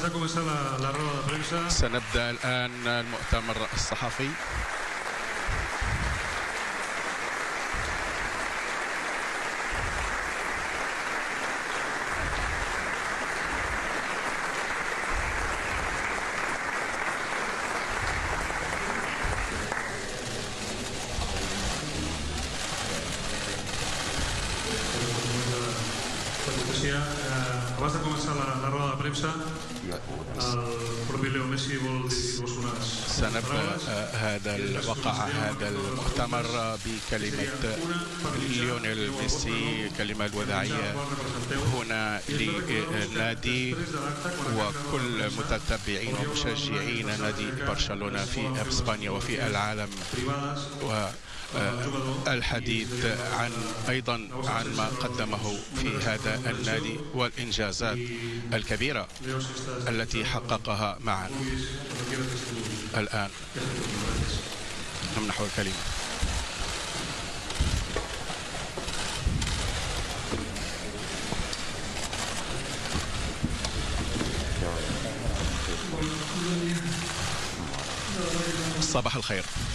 سنبدأ الآن المؤتمر الصحفي. Abans de començar la roda de premsa, el propi Leo Messi vol dir-vos unes سنبدأ هذا المؤتمر بكلمة ليونيل ميسي، كلمة الوداعية هنا للنادي وكل متتبعين ومشجعين نادي برشلونة في إسبانيا وفي العالم، والحديث أيضا عن ما قدمه في هذا النادي والإنجازات الكبيرة التي حققها معا. الآن نمنحه الكلمة. صباح الخير.